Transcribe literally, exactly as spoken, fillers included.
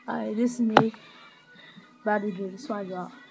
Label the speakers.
Speaker 1: Hi, this is me about to do the SpongeBob.